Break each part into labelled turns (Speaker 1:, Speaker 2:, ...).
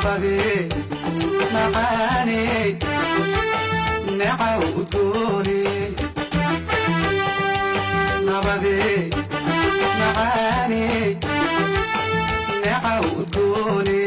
Speaker 1: نبدي معاني نعودوني نبدي معاني نعودوني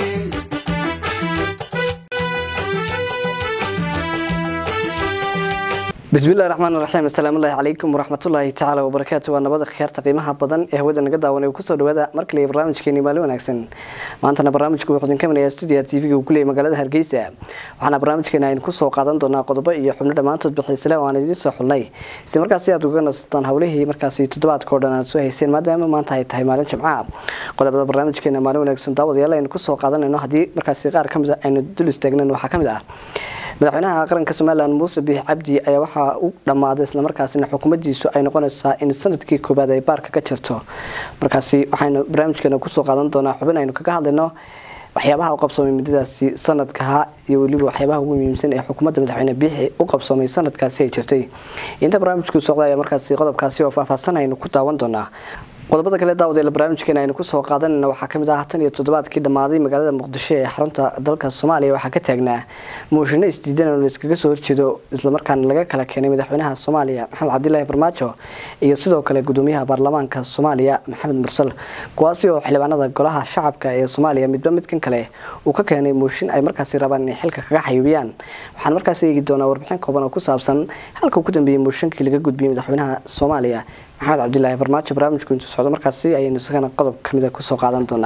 Speaker 1: بسم الله الرحمن الرحيم السلام الله عليكم ورحمة الله تعالى وبركاته ونبض خيار تقييمها بدن هودا نقدا ونكسر وهذا مركلي برنامج كيني مالون أحسن ما أنتنا برنامجكم وحدين كمان يا استوديو تي وكل مجالات هرجيسة وحنا برنامج كنا نكسر قادم دونا قطبة يحمل ما أنتوا بحسلا وأنا جديد صح الله استمركاسية تقولنا ستان حوله مركاسية تدبات كوردنا سوى هيسين ما دام ما أنتهي مالن شمعة قطبة برنامج كنا مالون أحسن داود يلا نكسر قادم إنه هدي مركاسية غير كم إنه دلست تجنا وحكم ده madaxweynaha qaranka Soomaaliland Muuse Biix Cabdi ayaa waxa uu dhamaaday isla markaasina xukuumaddiisu ay noqonaysaa in sanadkii koobaad ay baarka ka jirto markaasi waxaynu barnaamijkeena ku soo qaadan doonaa xubin aynu kaga hadlayno waxyaabaha uu qabsoomay muddadaasi sanadka iyo waliba waxyaabaha ugu muhiimsan ee xukuumadda madaxweyne Biixi u qabsoomay sanadkaasi ay jirtay inta barnaamijku socday markaasi qodobkaasi oo faahfaahsan aynu ku daawan doonaa qodobada kale daawada ee barnaamijkeena aynu ku soo qaadanayna waxa kamid ah 17kii dhamaaday magaalada Muqdisho ee xarunta dalka Soomaaliya waxa ka taagnaa mooshinno isdiidan oo iskaga soo horjeedo isla markaana laga kala keenay madaxweynaha Soomaaliya Maxamed Cabdullaahi Farmaajo iyo sidoo kale gudoomiyaha baarlamaanka Soomaaliya Maxamed Mursal kuwaasi oo xildhibaanada golaha shacabka ee Soomaaliya midba midkan kale uu ka keenay mooshin ay markaasi rabaan in xilka kaga xayubiyaan waxaan markaasi eegi doonaa warbixin kooban oo ku saabsan halka uu ku dambeeyay mooshinkii laga gudbiyay madaxweynaha Soomaaliya محمد عبد الله برماج برنامج كنت سعود مركزي أي نسخنا قطب كميدا كسو قادن دونا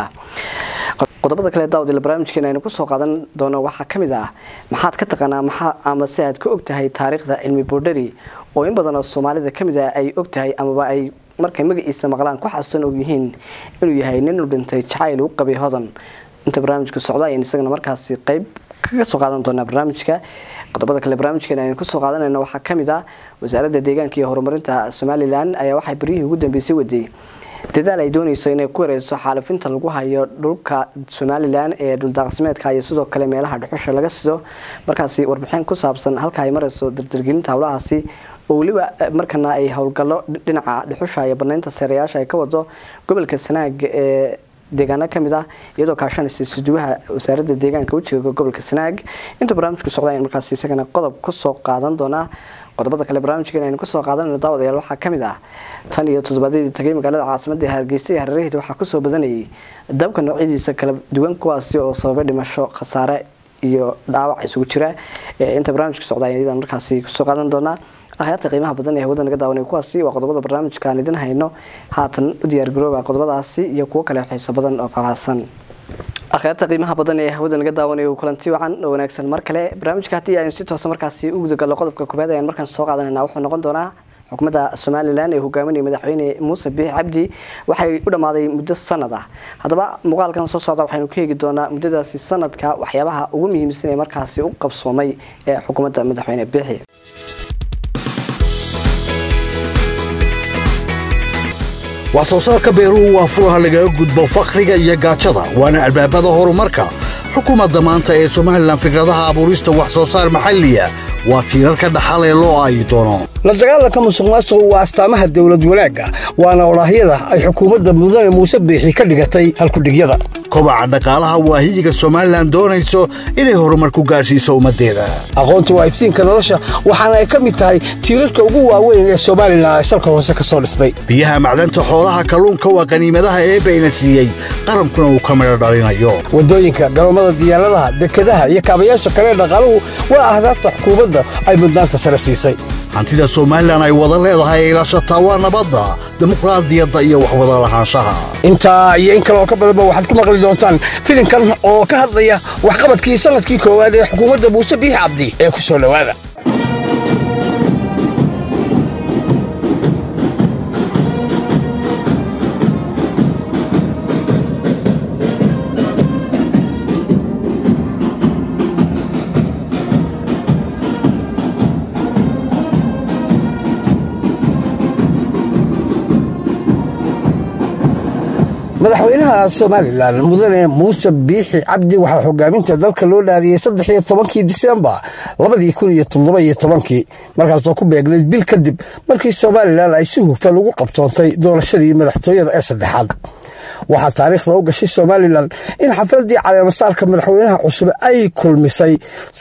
Speaker 1: قطبada kale daawada la barnaamijkeena aynu ku soo qaadan doono waxa kamid ah maxaad ka taqaanaa maxaa ama saad ka ogtahay taariikhda cilmi boodhari oo in badan oo Soomaalida kamid ah ay ogtahay ama ay markay magaciisa maqlaan ku xasan og yihiin inuu yahay nin u dhintay jacayl u qabay hodan inta barnaamijku socday in isagana markaasi qayb kaga soo qaadan doona barnaamijka qodobada kale barnaamijkeena aynu ku soo qaadanayna waxa kamid ah wasaaradda deegaanka iyo horumarinta Soomaaliland ayaa waxay barihii ugu dambeysay waday dadaal ay doonayso inay ku wareeyso xaalafinta lagu hayo dhulka Soomaaliland ee dhul daaqsimeedka iyo sidoo kale meelaha dhuxusha laga sido markaasi warbixin ku saabsan halka ay marayso dardargelinta hawlahaasi oo waliba markana ay hawlgallo dhinaca dhuxusha iyo banaynta sareeyaasha ay ka wado gobolka Sanaag ee deegaana kamid ah iyadoo kaashanaysa suduwaha wasaaradda deegaanka u jeedo gobolka Sanaag inta barnaamijku socday markaas isagana qodob ku soo qaadan doona qodobada kale barnaamijkeena aynu ku soo qaadanayno daawadayaal waxa kamid ah tan iyo toddobaadii tagay magaalada caasimadda Hargeysa ee Hareerihii waxa ku soo badanayay dabka noocyadiisa kala duwan kuwaasi oo sababay dhimasho khasaare iyo dhaawac isugu jira inta barnaamijku socday ayaan markaas ku soo qaadan doona ahayta qiimaha badan ee hawada naga daawanay kuwaasi waa qodobada barnaamijka aan idin hayno haatan u diyaar garooba qodobadaasi iyo kuwa kale xiiso badan oo faahfaahsan ahayta qiimaha badan ee hawada naga daawanay kulanti wacan oo wanaagsan mar kale barnaamijka hadii ay si toos ah markaasi ugu dagalo qodobka koobaad ayaan markaan soo qaadanayna wuxuu noqon doonaa xukuumadda Soomaaliland ee hogaaminaya madaxweyne Muuse Biix Cabdi waxay u dhamaaday muddo sanad ah hadaba muuqaalkan soo socda waxaynu ka eegi doonaa muddadaasi sanadka waxyaabaha ugu muhiimsan ee markaasi u qabsoomay ee xukuumadda madaxweyne Biixi
Speaker 2: وصوصارك بيرو وفوها لغا قدبو فخرية يقاتشدا وانا البابادة هوروماركا حكومة ضمانتا اي سوماليلاند فكرتها ابوريستا وحصوصار محلية واتيراركا دحالي لو ايتونو
Speaker 3: لدغالك musuqmaasuqu waa astaamaha dawlad wanaaga waana walaahiyada ay xukuumadda mudane Muuse Biixi ka dhigatay halku dhigyada
Speaker 2: kobaca dhaqaalaha waahiyiga Soomaaliland doonayso inay horumar ku gaarsiiso ummadeeda
Speaker 3: aqoonta waa iftiinka nolosha waxaana ay ka mid tahay tiirarka ugu waaweyn ee Soomaaliland ay salka hoose ka soo dhistay
Speaker 2: biyaha macdanta xoolaha kalluunka waa qaniimadaha ee bayna siiyay qarankuna uu ka meel dhalinayo
Speaker 3: wadooyinka garoomada diyaaradaha dekedaha iyo kaabayaasha kale dhaqaaluhu waa ahdaafta xukuumadda ay mudnaanta sare siisay
Speaker 2: hantida Soomaaliland ay wada leedahay ilaashataa waa nabadda dimuqraadiyadda iyo wax wada lahaanshaha
Speaker 3: inta iyo in kale oo ka badan waxaad ku maqli doontaan filimkan oo ka hadlaya waxqabadkii sanadkii koowaad ee xukuumadda Muuse Biix Cabdi ee ku soo dhawaada madaxweynaha Soomaaliland mudane Muuse Biix Cabdi waxa hogaaminta dalka loo dhaariyay 13 Diseembar 2017 markaas oo ku beegnay bil kadib markii Soomaaliland ay si hufan ugu qabtoontay doorashadii madaxtooyada ee saddexaad waxaa taariikhda u gashay somalilan in xafladii caleemasaarka madaxweynaha cusub ay kulmisay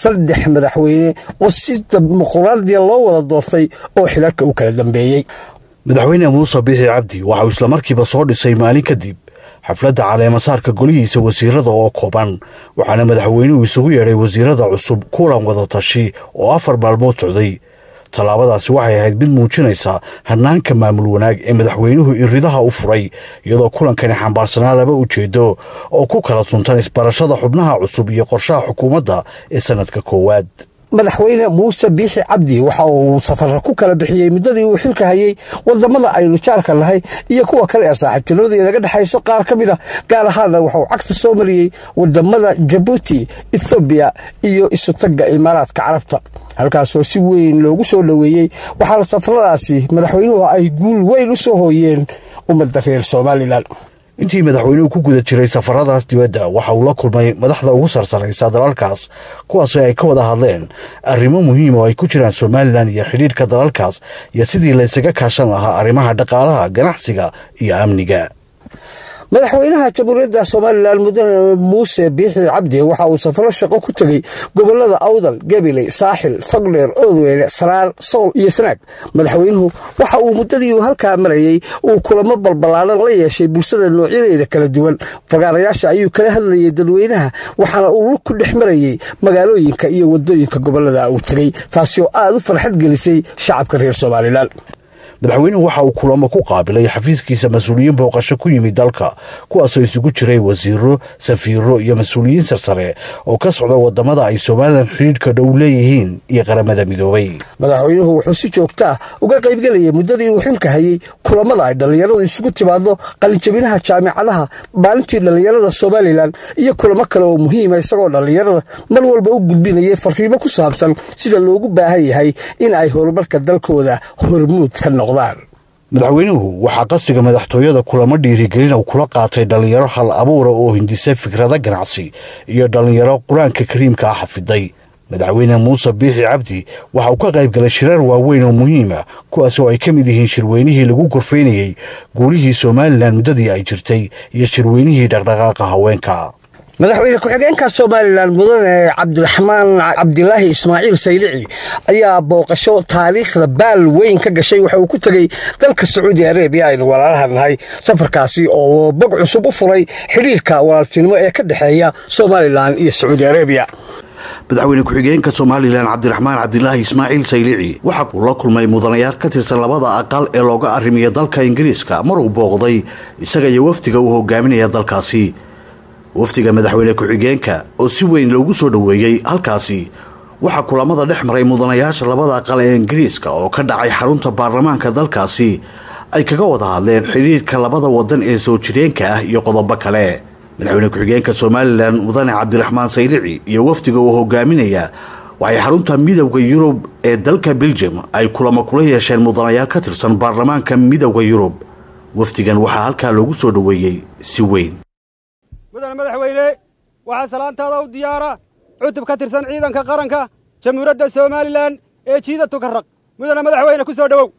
Speaker 3: 3 madaxweyne oo si dimuqraadiya loo wada doortay oo xilalka u kala dambeeyey.
Speaker 2: madaxweyne muuse biixi cabdi waxa uu isla markiiba soo dhisay maalin kadib xafladda caleemasaarka golihiisa wasiirada oo kooban, waxaana madaxweynuhu isugu yeedhay wasiirada cusub kulan wada tashi oo 4 maalmood socday. tallaabadaasi waxay ahayd mid muujinaysa hannaanka maamul wanaag ee madaxweynuhu iridaha u furay, iyadoo kulankani xambaarsanaa 2 ujeedo oo ku kala suntan isbarashada xubnaha cusub iyo qorshaha xukuumadda ee sanadka koowaad.
Speaker 3: madaxweyne muuse biixi cabdi waxa uu safar ku kala bixiyay muddadii uu xilka hayay wadamada aynu jaarka lahay iyo kuwa kale ee saaxiibtinimada inaga dhaxayso qaar ka mid ah, gaar ahaanna waxa uu cagta soo mariyay wadamada Djibouti, Ethiopia iyo isutaga Imaaraadka Carabta, halkaasoo si weyn loogu soo dhaweeyay. waxaana safaradaasi madaxweynuhu ay guul weyn u soo hooyeen ummadda reer Somaliland.
Speaker 2: intii madaxweynuhu ku guda jiray safaradaas dibadda waxa uu la kulmay madaxda ugu sarsanaysa dalalkaas, kuwaasoo ay ka wada hadleen arrimo muhiim oo ay ku jiraan Somaliland iyo xidhiidhka dalalkaas iyo sidii la isaga kaashan lahaa arrimaha dhaqaalaha, ganacsiga iyo amniga.
Speaker 3: madaxweynaha jamhuuriyadda Somaliland mudane muuse biixi cabdi waxa uu safaro shaqo ku tagay gobolada Awdal, Gabiley, Saaxil, Togdheer, Oodweyne, Saraar, Sool iyo Sanaag. madaxweynuhu waxa uu muddadii uu halkaa marayay uu kulamo balbalaaran la yeeshay bulshada noocyadeeda kala duwan. fagaarayaasha ayuu kala hadlayay dadweynaha, waxaana uu lug ku dhex marayay magaalooyinka iyo wadooyinka gobolada uu tagay, taasi oo aad u farxad gelisay shacabka reer Somaliland.
Speaker 2: madaxweynuhu waxa uu kulamo ku qaabilay xafiiskiisa mas'uuliyiin booqasho ku yimid dalka, kuwaasoo isugu jiray wasiiro, safiiro iyo mas'uuliyiin sarsare oo ka socda wadamada ay Somaliland xiriirka dhow leeyihiin iyo qaramada midoobay.
Speaker 3: madaxweynuhu wuxuu si joogto ah uga qaybgalayay muddadii uu xilka hayay kulamada ay dhalinyaradu isugu timaado qalinjabinaha jaamacadaha, maalintii dhalinyarada Somaliland iyo kulamo kale oo muhiim ah, isagoo dhalinyarada mar walba u gudbinayay fariimo ku saabsan sida loogu baahan yahay in ay horumarka dalkooda hormuud ka noqdaan.
Speaker 2: madaxweynuhu waxaa qasriga madaxtooyada kulamo dhiirigelin uu kula qaatay dhalinyaro hal abuura oo hindisay fikrada ganacsi iyo dhalinyaro qur-aanka kariimka ah xafiday. madaxweyne muuse biixi cabdi waxa uu ka qayb galay shirar waaweyn oo muhiim ah, kuwaasoo ay ka mid yihiin shirweynihii lagu gorfaynayay guulihii Somaliland muddadii ay jirtay iyo shirweynihii dhaqdhaqaaqa haweenka.
Speaker 3: madaxweyne ku-xigeenka Somaliland mudane Cabdiraxmaan Cabdilaahi Ismaaciil Saylici ayaa booqasho taariikhda baal weyn ka gashay. waxa uu ku tagay dalka Sacuudi Arabia aynu walaalaha nahay. safarkaasi oo bog cusub u furay xiriirka walaaltinimo ee ka dhaxeeya Somaliland iyo Sacuudi Arabia.
Speaker 2: madaxweyne ku-xigeenka Somaliland Cabdiraxmaan Cabdilaahi Ismaaciil Saylici waxa uu la kulmay mudanayaal ka tirsan 2 aqal ee looga arrimiyo dalka Ingiriiska mar uu booqday isaga iyo wafdiga uu hogaaminaya dalkaasi. wafdiga madaxweyne ku-xigeenka oo si weyn loogu soo dhaweeyay halkaasi waxa kulamada dhex maray mudanayaasha 2 aqal ee Ingiriiska oo ka dhacay xarunta baarlamaanka dalkaasi ay kaga wada hadleen xiriirka 2 wadan ee soo jireenka ah iyo qodobo kale. madaxweyne ku-xigeenka Somaliland mudane Cabdiraxmaan Saylici iyo wafdiga uu hogaaminaya waxay xarunta midowga Yurub ee dalka Belgium ay kulamo kula yeesheen mudanayaal ka tirsan baarlamaanka midowga Yurub. wafdigan waxa halka loogu soo dhaweeyay si weyn.
Speaker 4: mudane madaxweyne waxa salaantaada u diyaara cutub ka tirsan ciidanka qaranka jamhuuriyadda Somaliland ee jiidatu ka raq. mudane madaxweyne ku soo dhawow.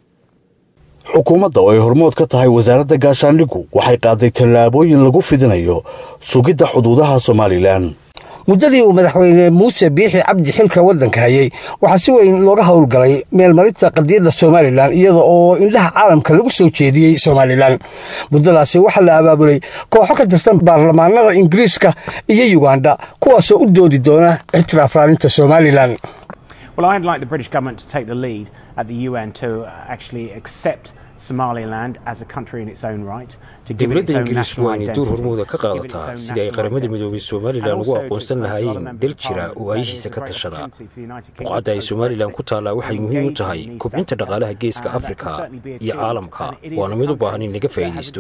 Speaker 2: xukuumadda oo ay hormood ka tahay wasaaradda gaashaandhigu waxay qaaday tallaabooyin lagu fidinayo sugidda xuduudaha Somaliland.
Speaker 3: muddadii uu madaxweyne muuse biixi cabdi xilka waddanka hayay waxaa si weyn looga howlgalay meelmarinta qadiyadda Somaliland iyada oo indhaha caalamka lagu soo jeediyey Somaliland. muddadaasi waxaa la abaabulay kooxo ka tirsan baarlamaanada Ingiriiska iyo Uganda kuwaasoo u doodi doona ixtiraaf raaninta Somaliland.
Speaker 5: Well, I'd like the British government to take the lead at the UN to actually accept Somaliland as a country in its own right, to give it its own national identity.
Speaker 6: door hormuud ka qaadataa sidii ay qaramada midoobay Somaliland ugu aqoonsan lahaayeen dal jira oo ayishiisa ka tashada. Boqorada ay Somaliland ku taala waxay muhiim u tahay kobcinta dhaqaalaha geeska Afrika iyo caalamka, waana mid u baahan in laga faa'iideysto.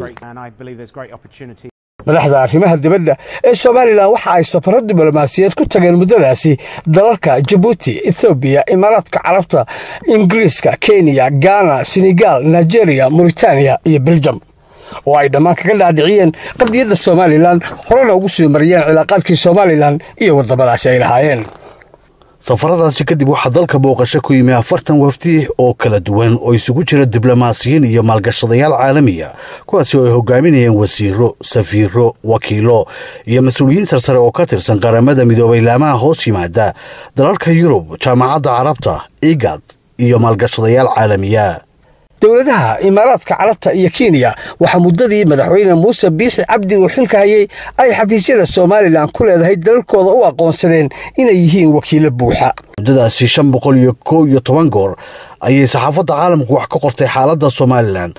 Speaker 3: madaxda arrimaha dibadda ee Somaliland waxa ay safaro diblomaasiyadeed ku tageen muddadaasi dalalka Djibouti, Ethiopia, Imaaraadka Carabta, Ingiriiska, Kenya, Ghana, Senegal, Nigeria, Mauritania iyo Belgium oo ay dhammaan kaga dhaadhiciyeen qadiyadda Somaliland horena ugu soo mariyeen cilaaqaadkii Somaliland iyo wadamadaasi ay lahaayeen.
Speaker 2: safaradaasi kadib waxaa dalka booqasho ku yimi 40 wafdi oo kala duwan oo isugu jira diblomaasiyiin iyo maalgashadayaal caalamiya kuwaasi oo ay hogaaminayeen wasiiro safiiro wakiilo iyo mas-uuliyiin sarsare oo ka tirsan qaramada midoobay laamaha hoos yimaada dalalka Yurub jaamacadda Carabta IGAD iyo maalgashadayaal caalamiya
Speaker 3: dowladaha imaaraadka carabta iyo Kenya waxa muddadii madaxweyne Muuse Biixi Cabdi uu xilka hayay ay xafiisyada Soomaaliland ku leedahay dalalkooda u aqoonsadeen inay yihiin wakiilo buuxa
Speaker 2: muddadaasi 511 goor ayay saxaafadda caalamku wax ka qortay xaaladda Soomaaliland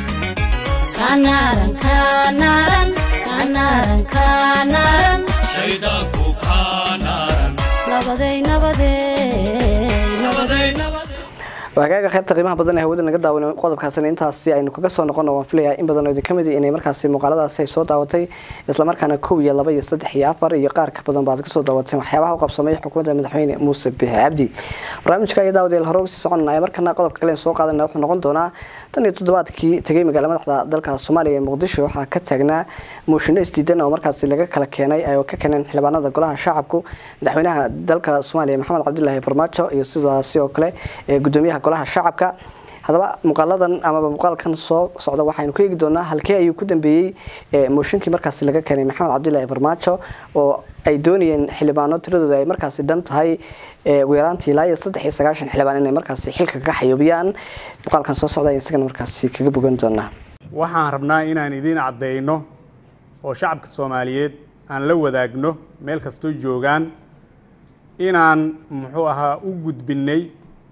Speaker 1: وهاجا خيرت قيمها بدن هودنا naga daawan qodobkaasina intaasi aynu kaga soo noqono waan filayaa in badan oo idin kamid inay markaasi muuqaaladaas ay soo daawatay isla markaana 1 iyo 2 iyo 3 iyo 4 iyo qaar ka badan baad ka soo daawatay waxyaabaha qabsamay xukuumadda madaxweyne Muuse Biixi Cabdi barnaamijka ay daawadeen hore si soconaya markana qodobka kale soo qaadanaa wuxuu noqon doonaa tan iyo toddobaadkii tagay magaalada madaxda dalka Soomaaliya ee Muqdisho waxa ka taagnaa mooshin isdiidan oo markaasi laga kala keenay ay ka keeneen xildhibaanada golaha shacabku madaxweynaha dalka Soomaaliya Maxamed Cabdullaahi Farmaajo iyo sidaas oo kale gudoomiyaha golaha shacabka hadaba muuqaaladan ama muuqaalkan soo socda waxaynu ku eegi doonaa halkee ayuu ku dambeeyay mooshinkii markaasi laga keenay Maxamed Cabdullaahi Farmaajo oo ay doonayeen xildhibaano tiradooda ay markaasi dhan tahay weeraantii ilaa 93 xildhibaan inay markaasi xilka ka xayubiyaan muuqaalkan soo socda isagana markaasi kaga bogan doonaa
Speaker 4: waxaan rabnaa inaan idin cadeyno oo shacabka Soomaaliyeed aan la wadaagno meel kasto joogan inaan muxuu ahaa u gudbinay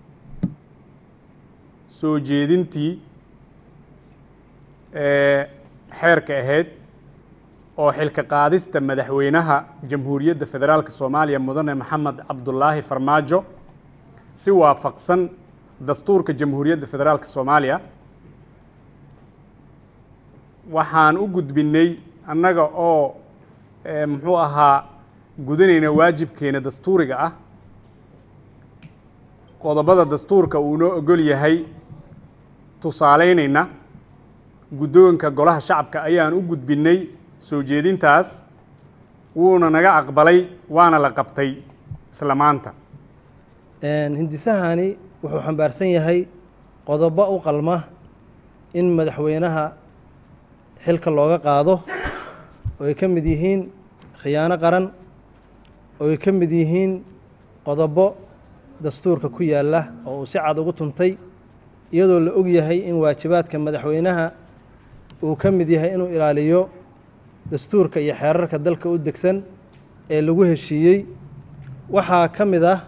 Speaker 4: soo jeedintii xeerka ahayd oo xilka qaadista madaxweynaha Jamhuuriyadda Federaalka Soomaaliya Mudane Maxamed Cabdullaahi Farmaajo si waafaqsan dastuurka Jamhuuriyadda Federaalka Soomaaliya waxaan u gudbinay annaga oo muxuu ahaa gudanayna waajibkeena dastuuriga ah qodobada dastuurka uu noo ogol yahay tusaaleynayna guddoonka golaha shacabka ayaan u gudbinay soo jeedintaas wuuna naga aqbalay waana la qabtay isla maanta
Speaker 7: hindisahani wuxuu xambaarsan yahay qodobo u qalma in madaxweynaha xilka looga qaado oo ay ka mid yihiin khiyaano qaran oo ay ka mid yihiin qodobo dastuurka ku yaala oo si cad ugu tuntay iyadoo la og yahay in waajibaadka madaxweynaha uu ka mid yahay inuu ilaaliyo dastuurka iyo xeerarka dalka u degsan ee lagu heshiiyey waxaa ka mid ah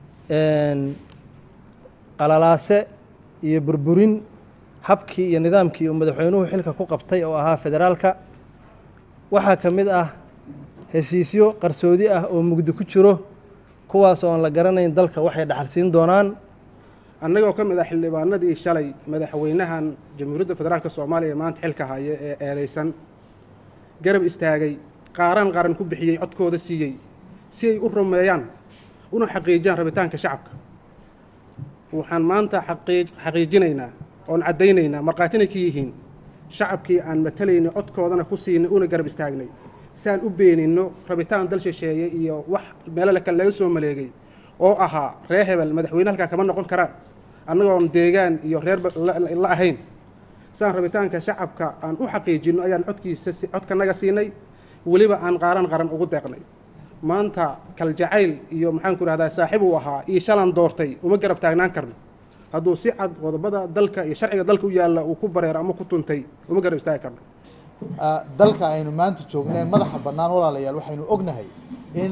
Speaker 7: qalalaase iyo burburin habkii iyo nidaamkii uu madaxweynuhu xilka ku qabtay oo ahaa federaalka waxaa ka mid ah heshiisyo qarsoodi ah oo mugdi ku jiro kuwaas oo aan la garanayn dalka waxay dhaxalsiin doonaan
Speaker 8: annagoo ka mid ah xildhibaanadii shalay madaxweynahan Jamhuuriyadda Federaalka Soomaaliya maanta xilka haya ee eedeysan garab istaagay qaran ku bixiyay codkooda siiyay si ay u rumeeyaan una xaqiijiyaan rabitaanka shacabka waxaan maanta xaqiijinaynaa oo cadeynaynaa marqaatina ka yihiin shacabkii aan matalayno codkoodana ku siinay una garab istaagnay saan u beenino rabitaan dal shisheeye iyo wax meel kale laga soo maleegay oo ahaa reer hebel madaxweyne halka kama noqon karaan anagoo deegaan iyo reer la ahayn saan rabitaanka shacabka aan u xaqiijino ayaan codkanaga siinay waliba aan qaran ugu deeqnay maanta kal jacayl iyo maxaan ku raahdaa saaxiib uu ahaa iyo shalan doortay uma garab taagnaan karno hadduu si cad qodobada dalka iyo sharciga dalka u yaala uu ku bareero ama ku tuntay uma garab istaagi karno
Speaker 9: dalka aynu maanta joognay madaxa bannaan walaalayaal waxaynu ognahay in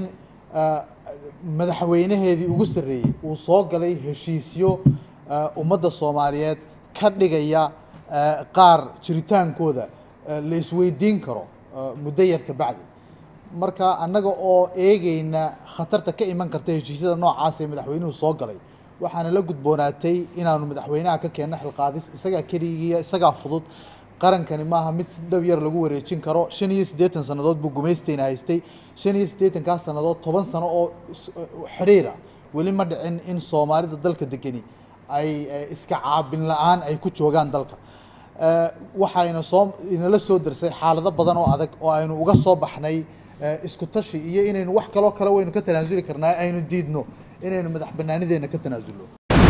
Speaker 9: madaxweynaheedii ugu sarreeyey uu soo galay heshiisyo ummadda Soomaaliyeed ka dhigaya qaar jiritaankooda la isweydiin karo muddo yar ka bacdi marka annaga oo eegayna khatarta ka iman karta heshiisyada noocaas ee madaxweynuhu soo galay waxaana la gudboonaatay inaanu madaxweynaha ka keenno xilqaadis isagaa keligiiya isagaa fudud qarankani maaha mid si dhow yar lagu wareejin karo 85 sanadood buu gumaystayna haystay 85 sanadood 10 sano oo xiriira weli ma dhicin in Soomaalida dalka degani ay iska caabin la'aan ay ku joogaan dalka waxayna inala soo darsay xaalado badan oo adag oo aynu uga soo baxnay isku tashi iyo inaynu wax kale waynu ka tanaasuli karnaa aynu diidno inaynu madax bannaanideena ka tanaasulno.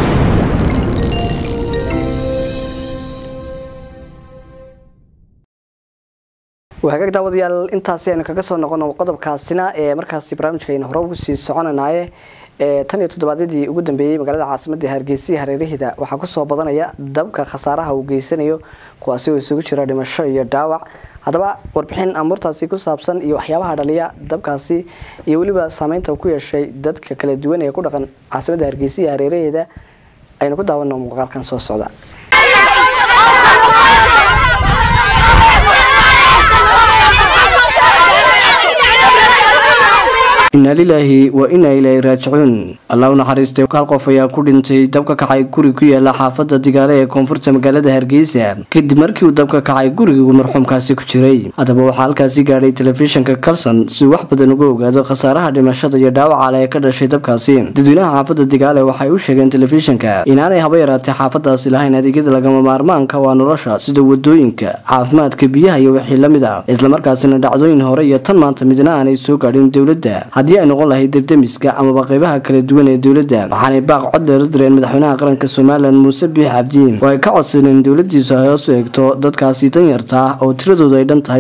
Speaker 1: وهاجك داود يال intaasi aynu kaga soo noqono qodobkaasina ee markaasi barnaamijkeena hore ugu sii soconayay tan iyo toddobaadadii ugu dambeeyay magaalada caasimadda Hargeysa hareeraheeda waxa ku soo badanaya dabka khasaaraha uu geysanayo kuwaasi oo isugu jira dhimasho iyo dhaawac hadaba warbixin amurtaasi ku saabsan iyo waxyaabaha dhaliya dabkaasi iyo waliba saameynta uu ku yeeshay dadka kala duwan ee ku dhaqan caasimadda Hargeysa hareeraheeda aynu ku daawano muuqaalkan soo socda. إن لله وإنا إليه راجعون الله نحرسته كالقف يا كودنتي دبك كعي غوري كيا لا حافظه دغاله ee koonfurta magaalada Hargeysa kadib markii uu dabka kacay guriga marxuumkaasi ku jiray hadaba waxa halkaasi gaaray telefishinka Kalsan si wax badan uga ogaado khasaaraha dhimashada iyo dhaawaca ee ka dhashay dabkaasi dadweynaha xaafadda Digaale waxay u sheegeen telefishinka inaanay haba yaraatay xaafadaasi lahayn adeegyada lagama maarmaanka waa nolosha sida wadooyinka caafimaadka biyaha iyo wixii la mid ah isla markaasina dhacdooyin hore iyo tan maanta midna aanay soo gaadhin dawladda haddii ay noqon lahayd debdemiska ama qaybaha kala duwan ee dawladda waxaanay baaq cod dheer u direen madaxweynaha qaranka Soomaaliland Muuse Biixi Cabdi oo ay ka codsadeen dawladdiisa ay hoos u eegto dadkaasi tan yarta oo tiradoodu ay dhan tahay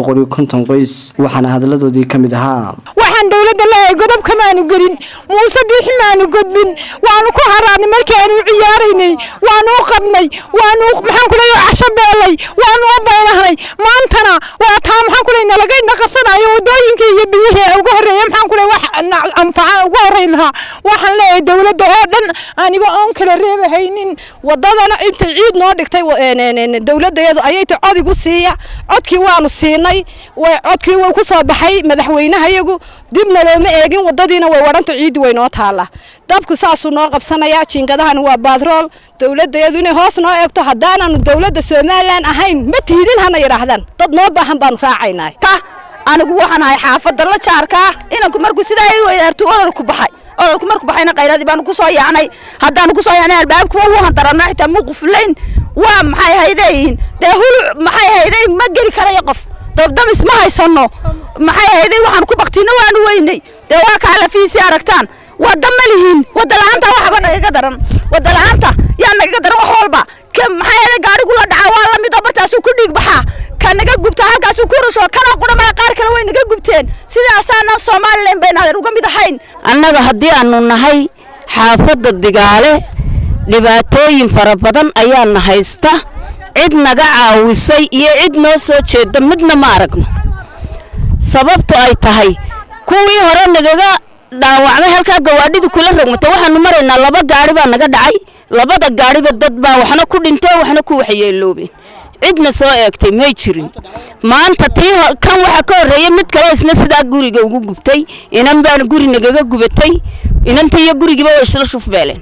Speaker 1: 850 qoys waxaana hadaladoodii ka mid ahaa
Speaker 10: waxaan dawladda leeyahay godob kama aanu gelin Muuse Biixi ma aanu gudbin waanu ku haraadnay markii aanu ciyaaraynay waanu qabnay waanu maxaan ku leeyahay cashabeelay waanu baynahay maantana waa taa maxaan ku leeyahay laga naqsanayo wadooyinka iyo biyaha ugu horeeyay maxaan ku leeyahay anfaca ugu horeeyna waxaan leeyahay dawladda oo dhan aniga oon kala reebahaynin wadadana inta ciid noo dhigtay dawladdeedu ayay codigu siiya codkii waanu siinay codkii way ku soo baxay madaxweynaha iyagu dibna looma eegin wadadiina way waranta ciid way noo taala dabku saasuu noo qabsanaya jiingadahan waa baadrool dawladdeedu inay hoos noo eegto haddaanaanu dawladda Soomaaliland ahayn ma tiidin hana yiraahdaan dad noo baahan baanu raacaynaa anigu waxaan ahay xaafadda la jaarka inanku markuu sidaa ay weerarto ololku markuu baxayna qayladii baan ku soo yaacnay haddaan ku soo yaacnay albaabku wuu handaranaa xitaa ma quflayn waa maxay haydeeyeen dahul maxay hayday ma geli karayo qof dabdamis ma haysano maxay hayday waxaan ku baqtiina waanu weynay dee waa kala fiisi aragtaan wada malihiin wada laanta waxba naga daran wada laanta yaa naga daran wax walba maxay hayday gaarigu la dhaca waa la mid oo bartaas ku dhig baxa kanaga gubta halkaas ku rusho kana qudama qaar kale way naga gubteen sidaasana Soomaaliland beenaad uga mid ahayn annaga hadii aanu nahay xaafadda Digaale dhibaatooyin fara badan ayaa haysta cid naga caawisay iyo cid noo soo jeeda midna ma aragno sababtu ay tahay kuwii hore nagaga dhaawacmay halka gawaadhidu kula rogmato waxaanu maraynaa laba gaari baa naga dhacay labada gaariba dad baa waxna ku dhintay waxna ku waxyeeloobeen cidna soo eegtay may jirin maanta tii kan waxa ka horeeyay mid kale isna sida guriga ugu gubtay inan baan guri nagaga gubatay inantii iyo gurigiiba way isla shufbeeleen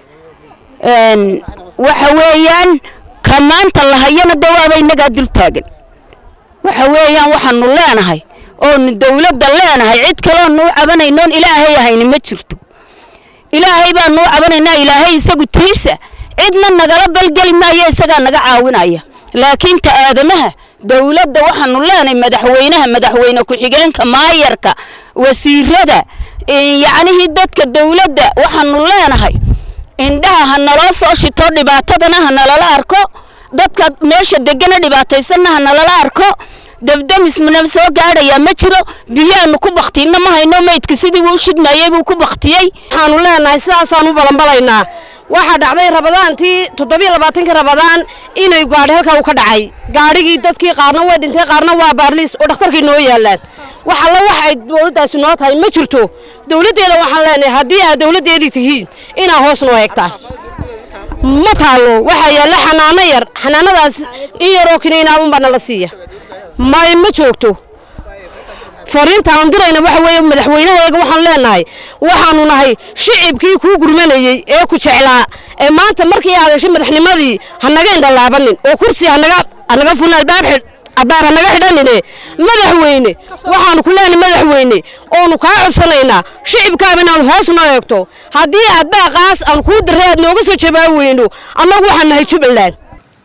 Speaker 10: waxa weeyaan kamaanta la hayana dawaabay naga dul taagan waxa weeyaan waxaanu leenahay oo dawladda leenahay cid kale oo noo cabanayno ilaahay ahayna ma jirto ilaahay baa noo cabanaynaa ilaahay isagu tiisa cidna nagala balgali maayo isaga naga caawinaya laakiin ta aadamaha dawladda waxaanu leenahay madaxweyne ku xigeenka maayarka wasiirada yaani dadka dawladda waxaanu leenahay indhaha hanala soo shito dhibaatadana hanala arko dadka meesha degan dhibaataysan hanala arko dabdamis mana soo gaaraya ma jiro biyaanu ku baqtiina ma hayno meedka sidii uu shidmayay buu ku baqtiyay waxaanu leenahay sidaas aanu balanbalaynaa waxa dhacday rabadaantii 27 rabadaan inay gaari halka uu ka dhacay gaarigii dadkii qaarna way dhintay qaarna waa baarliis oo dhakhtarkii noo yaalaan waxa la waxay dawladdaasi noo tahay ma jirto dawladdeeda waxaan leenahay haddii aad dawladdeedii tihiin inaa hoos noo eegtaa ma taalo waxa yaala xanaano yar xanaanadaas in yaroo kiniina un bana la siiya ma joogto fariinta aan dirayna waxa weeye madaxweynaha waxaan leenahay waxaanu nahay shicibkii ku gurmanayay ee ku jeclaa ee maanta markii aad heshay madaxnimadii hanaga indhalaabanin oo kursi hanaga funaal baabxid abaar hanaga xidhanine madaxweyne waxaanu ku leenahay madaxweyne oo ka codsanaynaa shicibkaaga inaad hoos noo eegto haddii aad baaqaas aan ku diray aad nooga soo jawaab weyno annagu waxaan nahay Jubbaland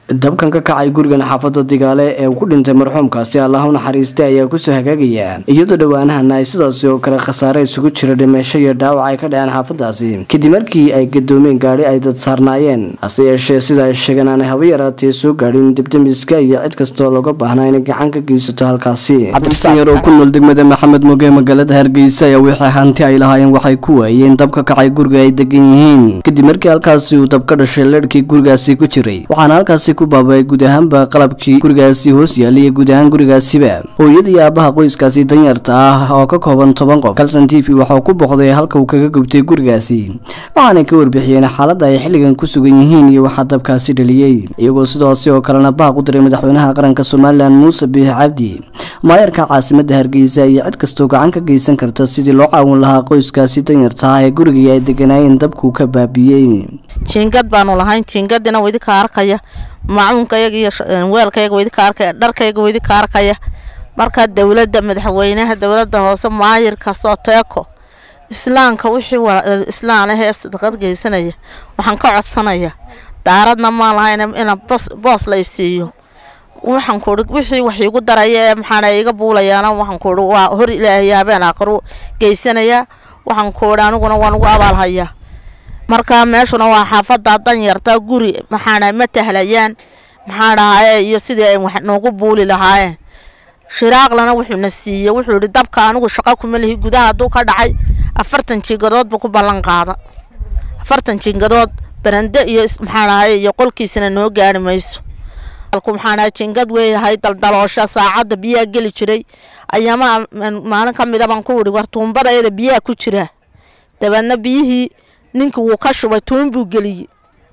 Speaker 1: dabkan ka kacay gurigan xaafada Digaale ee ku dhintay marxuumkaasi Allah u naxariistay ayaa ku soo hagaagaya iyadoo dhawaanahan ay sidaas oo kale khasaare isugu jira dhimasho iyo dhaawac ay ka dhaceen xaafadaasi kadib markii ay gadoomeen gaari ay dad saarnaayeen hase yeeshee sida ay sheegeen aan haba yaraatee soo gaadhin dibdamiska iyo cid kastoo looga baahnaa inay gacan ka geysato halkaasi cabdirasaaq yar oo ku nool degmada Maxamed Moge magaalada Hargeysa ayaa wixii hanti ay lahaayeen waxay ku waayeen dabka kacay guriga ay degan yihiin kadib markii halkaasi uu dab ka dhashay leerkii gurigaasi ku jiray waxaana halkaasi ku baabay guud ahaanba qalabkii gurigaasi hoos yaalay guud ahaan gurigaasiba hooyada iyo aabaha qoyskaasi danyarta ah oo ka kooban 10 qof Kalsan TV waxa ku boqday halka uu kaga gubtay gurigaasi waxaana ka warbixiyeen xaaladda ay xilligan ku sugan yihiin iyo waxa dabkaasi dhaliyay iyagoo sidaas oo kalena baaq u diray madaxweynaha qaranka Soomaaliland Muuse Biixi Cabdi maayarka caasimadda Hargeysa iyo cid kastoo gacan ka geysan karta sidii loo caawin lahaa qoyskaasi danyarta ah ee guriga ay deganayeen dabku ka baabiyay
Speaker 11: jiingad baanu lahayn jiingadina wadi ka arkaya macuunkayaga iyo weelkayaga wadi ka arkaya dharkayaga wadi ka arkaya marka dawladda madaxweynaha dawladda hoose maayirka Sooteeko islaamka wixii islaan ah ee sadaqad geysanaya waxaan ka codsanayaa daaradna ma lahayn in boos la siiyo waxaan ku wixii wax igu daraya maxaan iga buulayaan waxaan ku waa hor Ilaahay habeen aqro geysanaya waxaan ku aniguna waan ugu abaalhayaa marka meeshuna waa xaafada danyarta guri maxaana ma tahlayaan maxaan ahaay iyo sidii ay wax noogu buuli lahaayeen shiraaqlana wuxuu na siiyay wuxuu yiri dabka anigu shaqo kuma lihi gudaha duu ka dhacay 40 jigadood buu ku ballan qaada 40 jigadood barande iyo maxaan ahaay iyo qolkiisana noo gaari mayso halku maxaan ahaay jingad weeyahay daldaloosha saacada biyo gali jiray ayama maalin kamida baan ku wiri war tuumbada iyada biyo ku jira dabadna biyihii ninka wuu ka shubay tuun buu galiyay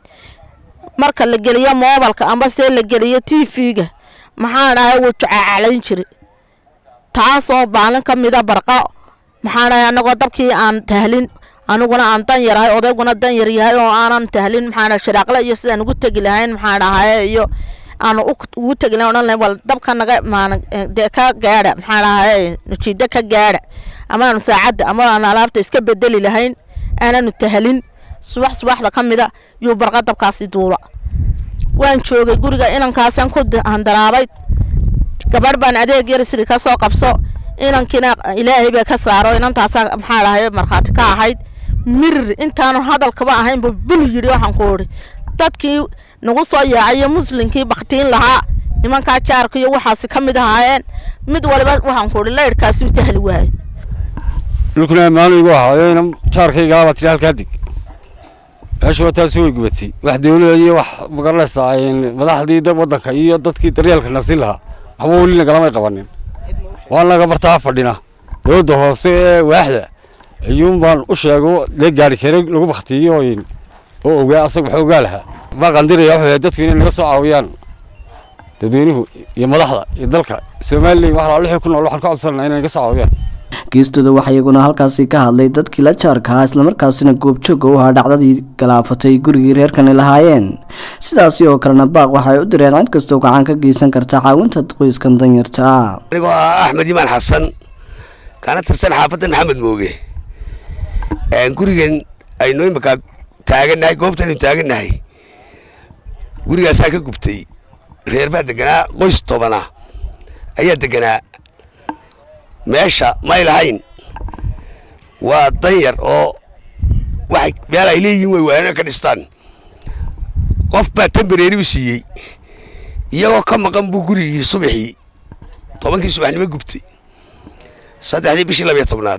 Speaker 11: marka la galiyo moobilka amba see la galiyo TV-ga maxaan ahay wuu jacalayn jiray taasoo baalan kamida barqa maxaan ahay anagoo dabkii aan tahlin aniguna aan dan yarahay odayguna dan yar yahay oo aanan tahlin maxaan shiraaqla iyo sidaan ugu tagi lahayn maxaan ahay iyo aan ugu tagi lahayn wal dabka naga de ka gaara maxaan ahay natiijo ka gaara ama saacada ama aan alaabta iska bedeli lahayn aanan tahlin subaxda kamida iyo barqa dabkaasi duula waan joogay guriga inankaasan ku handaraabay gabar baan adeeg yar sidii ka soo qabso inankina Ilaahay baa ka saaro inantaas maxaa lahayd marxaati ka ahayd mir intaan hadalkaba ahayn bul yiri waxaan ku ori dadkii nagu soo yaacay muslinkii baqtiin lahaa nimanka jaarka iyo waxaas kamid ahaayeen mid waliba waxaan ku ori leerkaasi u tahli waayay
Speaker 12: lukuna maaligu ahaayeen jaarkayga waxa halka dig ashoo taas way gubatay wax dawladda iyo wax magaranaysaa madaxdii wadanka iyo dadkii daryeelka nasin lahaa waxba wali la galamay qabanin waan laga bartaa fadhina dawladda hoose waaxda ayuun baan u sheego la gaari karay lagu waqtiyo oo ogaa asaga waxa ogaa lahaa ma qandiraya waxa dadku inay naga soo caawiyaan dadweynuhu iyo madaxda iyo dalka Soomaaliya waxa la ku nool waxaan ka codsanaynaa inay naga soo caawiyaan
Speaker 1: geestooda waxay iyaguna halkaasi ka hadlay dadkii la jaarka isla markaasina goobjoog u ahaa dhacdadii galaafatay gurigii reerkan lahaayeen sidaas oo kalena baaq waxay u direen cid kastoo gacan ka geysan karta caawinta qoyskan danyarta
Speaker 13: anigu Axmed Imaan Xasan kana tirsan xaafadda Maxamed Mooge gurigan ay noo imaka taaganahay goobtan taaganahay gurigaas ka gubtay reer baa deganaa qoys tobana ayaa deganaa meesha ma ilahayn waa danyar oo waxay meel ay leeyihiin way waana ka dhistaan qof baa temporary u siiyey iyagoo ka maqan buu gurigii subaxii 10kii subaxnimo gubtay 3 bishii 12aad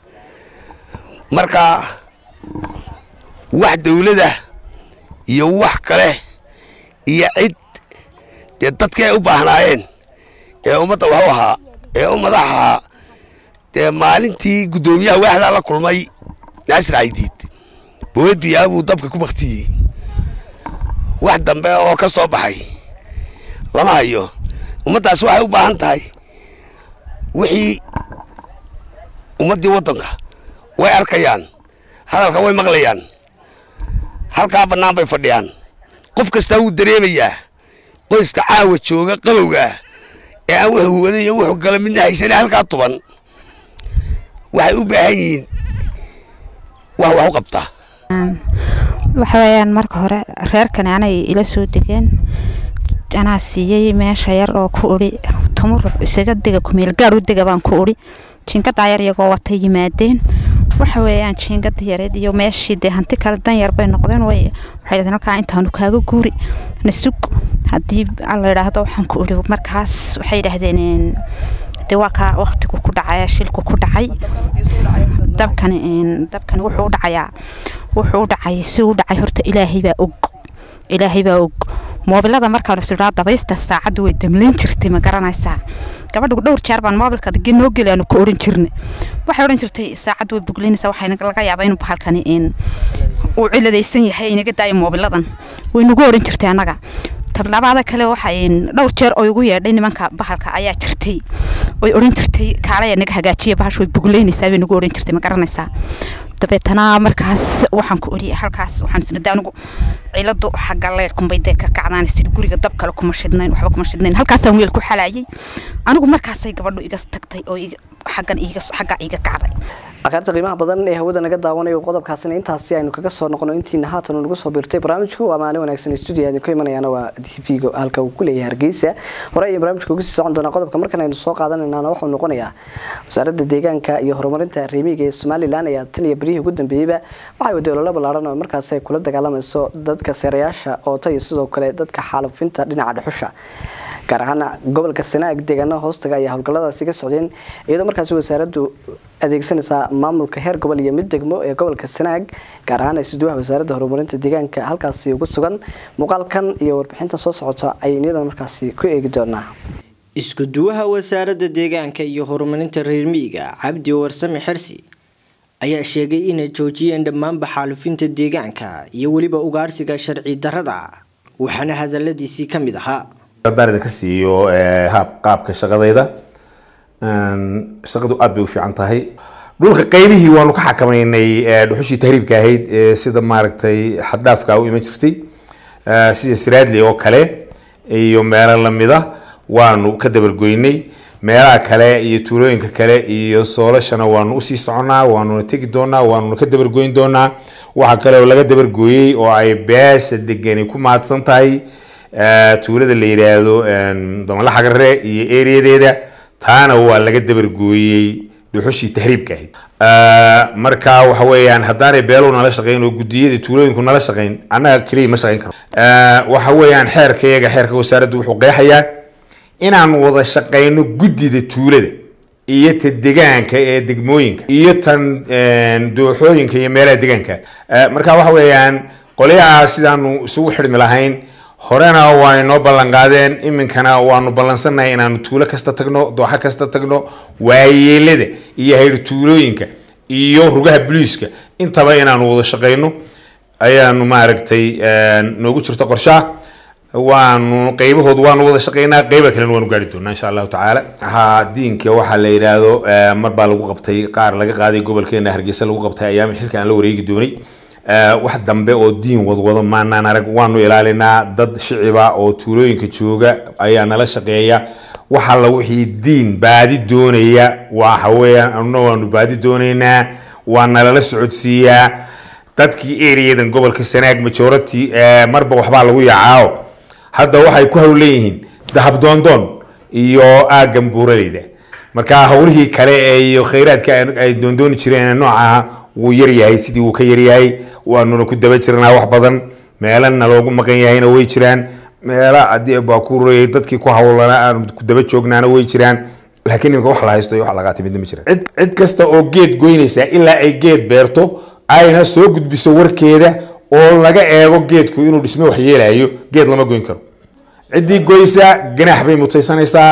Speaker 13: marka wax dawladda iyo wax kale iyo cid dadka ay u baahnaayeen ee ummadda wax u ahaa ee ummadaha maalintii gudoomiyaha waaxda la kulmay Nasir Aydiid bood biyaa buu dabka ku waqtiyay wax dambe oo ka soo baxay lama hayo ummadaas waxay u baahan tahay wixii ummadii wadanka way arkayaan hadalka way maqlayaan halka banaan bay fadhiyaan qof kasta uu dareemayaa qoyska caawa jooga qalowga ee aan wuxuu waday wuxuu kala midna haysan halka tuban waxay u baahan yihiin wax u qabta
Speaker 14: waxayaan marka hore reerkan aanay ila soo degeen anaa siiyey meesha yar oo ku uri tumur isaga dega ku meel gaar u dega baan ku uri jinkada yar iyagoo wata yimaadeen waxa weeyaan jinkada yareed iyo meeshii de hanti kala dan yar bay noqdeen waxay dadna ka intaanu kaaga guuri nasug hadii alla yiraahdo waxaan ku uri markaas waxay yiraahdeen de waa ka waqtigu ku dhacay shilku ku dhacay dabkan wuxuu dhacay si uu dhacay horta ilaahay baa og moobilada markaan soo dabaysta saacadu way damleen jirtay ma garanaysaa gabadhu dhowr jeer baan moobilka noo gelayno ku oran jirnay waxay oran jirtay saacadu way buglinaysaa waxayna laga yaabaa inuu bahalkani uu ciladaysan yahay inaga daayo moobiladan way nagu oran jirtay anaga tablaabada kale waxay dhowr jeer oo ugu yeedhay nimanka bahalka ayaa jirtay oo oran jirtay kaalay anaga hagaajiye bahashu way buglinaysaa way nagu oran jirtay ma garanaysaa dabeetana markaas waxaan ku ori halkaas waxaan isna anigu ciladu xagga leer kumbayday ka kacdaan si guriga dab kale kuma shidnayn waxba kuma shidnayn halkaas aan weel ku xalaayay anigu markaas ay gabadhu iga tagtay oo xagga iga kacday
Speaker 1: akhirta qiimaha badan ee hawada naga daawanayo qodobkaasina intaasi aynu kaga soo noqono intiina haatan nagu soo biirtay barnaamijku waa maalin wanaagsan studio-da ku imanayana waa TV-ga halka uu ku leeyahay Hargeysa hore ay barnaamijku ugu sii socon doona qodobka markan aynu soo qaadanayna wuxuu noqonayaa wasaaradda deegaanka iyo horumarinta reemiga ee Soomaaliland ayaa tan iyo barihi ugu dambeeyay waxay wadawlada balaaran oo markaas ay kula dagaalamayso dadka seerayaasha oo tay sidoo kale dadka xaalufinta dhinaca dhuxusha gaar ahaan gobolka Sanaag deegaanada hoostaga ayaa hawlgalladaasi ka socdeen iyadoo markaas wasaaraddu adeegsanaysa maamulka heer gobol iyo mid degmo ee gobolka Sanaag gaar ahaan sidoo wasaaradda horumarinta deegaanka halkaas ugu sugan muuqaalkan iyo warbixinta soo socota ay iyadana markaas ku eegi doonaa
Speaker 15: isku duwaha wasaaradda deegaanka iyo horumarinta reer miyiga Cabdi Warsame Xirsi ayaa sheegay inay joojiyeen dhammaan xaalufinta deegaanka iyo waliba ugaarsiga sharci darrada waxaana hadaladiisii kamid ahaa
Speaker 16: darada ka siiyo qaabka shaqadayda shaqadu aad bay u fiican tahay dhulka qaybihii waanu ka xakameynay dhuxushii tahriibka ahayd sida maaragtay xadaafka u iman jirtay sida Siraadli oo kale iyo meelo lamida waanu ka dabargoynay meelaha kale iyo tuulooyinka kale iyo soolashana waanu u sii soconaa waanu tagi doonaa waanu ka dabargoyn doonaa waxa kale oo laga dabargooyay oo ay beesha degani ku maadsan tahay tuulada la yiraahdo damala xagarre iyo ereyadeeda taana waa laga dabargooyay dhuxushii tahriibka ahayd marka waxa weeyaan haddaanay beelo nala shaqeyn oo gudiyada tuulooyinku nala shaqeyn annaga kaliya ma shaqeyn karo waxa weeyaan xeerka wasaaraddu wuxuu qeexayaa inaan wada shaqeyno gudida tuulada iyo ta deegaanka ee degmooyinka iyo tan dooxooyinka iyo meelaha deegaanka marka waxa weeyaan qoliyaha sidaanu isugu xidhmi lahayn horena waa inoo ballan qaadeen iminkana waanu ballansanahay inaanu tuulo kasta tagno dooxa kasta tagno waayeelada iyo hayr tuulooyinka iyo rugaha booliiska intaba inaanu wada shaqeyno ayaanu maaragtay noogu jirto qorshaha waanu qaybahood waanu wada shaqeynaa qayba kalena waanu gaari doonaa insha allahu tacaala diinka waxaa la yidhaahdo mar baa lagu qabtay qaar laga qaaday gobolkeena Hargeysa lagu qabtay ayaama xilka aan la wareegi doonay wax dambe oo diin wadwado maanaan arag waanu ilaalinaa dad shiciba oo tuulooyinka jooga ayaa nala shaqeeya waxa la wixii diin baadi doonaya waxa weeyaan annagu waanu baadi doonaynaa waa nala socodsiiyaa dadkii ereyadan gobolka Sanaag majority marba waxba lagu yacaaw hadda waxay ku hawleeyeen dahab doondoon iyo aagan buuraleyda marka hawlihii kale iyo kheyraadka ay doondoon jireen nooca wuu yar yahay sidii uu ka yar yahay waanu ku daba jirnaa wax badan meelana loogu maqan yahayna way jiraan meela adii baa ku royay dadkii ku hawlana aan ku daba joognaana way jiraan laakiin wax la haysto iyo wax laga timid ma jiraan cid kasta oo geed goynaysa ilaa ay geed beerto ayna soo gudbiso warkeeda oo laga eego geedku inuu dhismo wax yeelayo geed lama goyn karo cidii goysa ganax bay mutaysanaysaa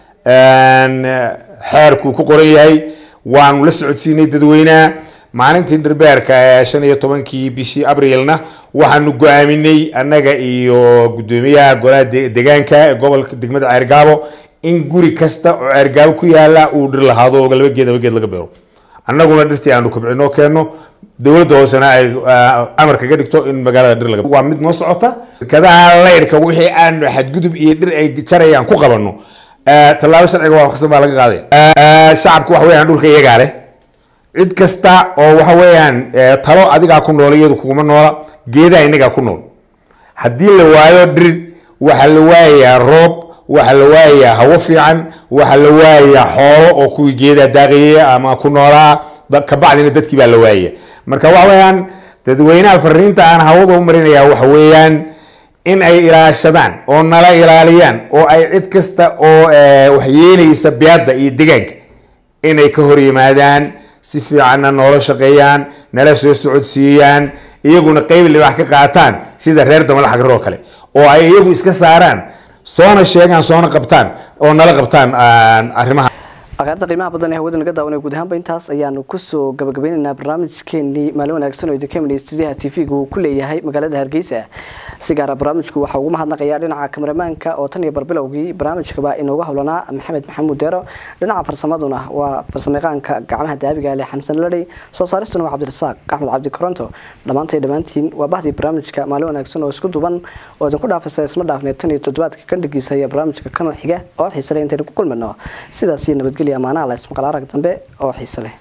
Speaker 16: xeerku ku qoran yahay waanu la socodsiinay dadweynaha maalintii darbeerka 15 bishii Abriilna waxaanu go'aaminay annaga iyo gudoomiyaha golaha deegaanka ee gobolka degmada Ceergaabo in guri kasta oo Ceergaabo ku yaala uu dhir lahaado oo laba geed laga beero annaguna dhirtii aanu kubcino keeno dawladda hoosena ay amar kaga dhigto in magaalada dhir laga waa mid noo socota kadaha leerka wixii aanu xadgudub iyo dhir ay jarayaan ku qabano talaabo sharciga waa khasab laga qaaday shacabku wax weeyaan dhulka iyaga leh cid kasta oo waxa weeyaan talo adiga ku nool iyadu kuma noola geedaha inaga ku nool hadii la waayo dhir waxaa la waayayaa roob, waxaa la waayayaa hawo fiican, waxaa la waayayaa xoolo oo kuwii geedaa daaqaya ama ku noolaa, kabacdina dadkii baa la waayaya. marka waxa weeyaan dadweynaha fariinta aan hawada u marinayaa waxa weeyaan in ay ilaashadaan oo nala ilaaliyaan oo ay cid kasta oo wax yeelaysa beedda iyo deegaanka inay ka hor yimaadaan, si fiicanna noola shaqeeyaan, nala soo socodsiiyaan, iyaguna qayb libaax ka qaataan sida reer Damala Xagar oo kale, oo ay iyagu iska saaraan, soona sheegaan, soona qabtaan oo nala qabtaan arrimaha.
Speaker 1: aqaarta qiimaha badan ee hawada naga daawanay guud ahaanba intaas ayaanu kusoo gabagabaynaynaa barnaamijkeenii maalin wanaagsan oo idinka imanaya stuudiyaha TV-ga uu ku leeyahay magaalada Hargeysa. si gaar ah barnaamijku waxa ugu mahadnaqayaa dhinaca kameramaanka oo tan iyo barbilowgii barnaamijkaba inooga howlanaa Maxamed Maxamuud Deero, dhinaca farsamaduna waa farsamayaqaanka gacmaha daabiga leh Xamsan Ladhay, soo saaristuna waa Cabdirasaaq Axmed Cabdi Koronto. dhammaantiin waa bahdii barnaamijka maalin wanaagsan oo isku duban oo idinku dhaafaysa isma dhaafnay tan iyo toddobaadka kan dhigiisa iyo barnaamijka kan xiga oo xiiso leh intaanu ku kulmano. sidaas iyo nabadgelyo amaana la ismaqal arag dambe oo xiiso leh.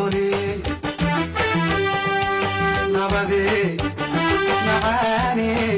Speaker 17: نبضي معاني